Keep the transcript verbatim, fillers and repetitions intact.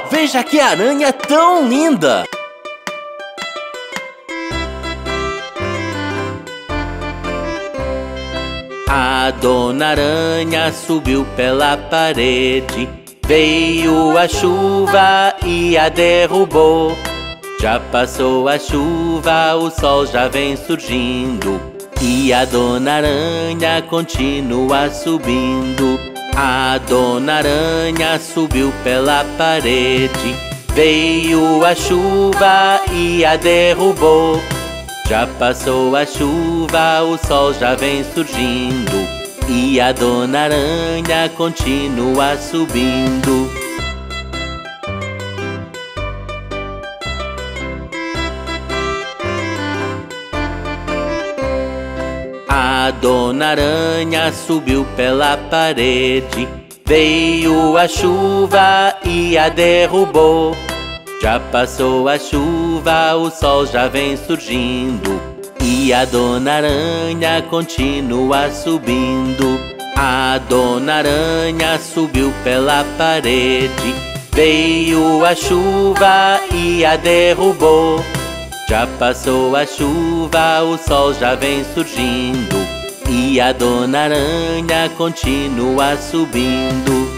Veja que aranha tão linda! A Dona Aranha subiu pela parede, veio a chuva e a derrubou. Já passou a chuva, o sol já vem surgindo, e a Dona Aranha continua subindo. A Dona Aranha subiu pela parede, veio a chuva e a derrubou. Já passou a chuva, o sol já vem surgindo, e a Dona Aranha continua subindo. A Dona Aranha subiu pela parede, veio a chuva e a derrubou. Já passou a chuva, o sol já vem surgindo, e a Dona Aranha continua subindo. A Dona Aranha subiu pela parede, veio a chuva e a derrubou. Já passou a chuva, o sol já vem surgindo, e a Dona Aranha continua subindo.